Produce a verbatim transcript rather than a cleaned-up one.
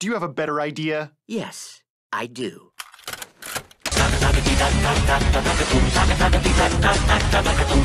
Do you have a better idea? Yes, I do.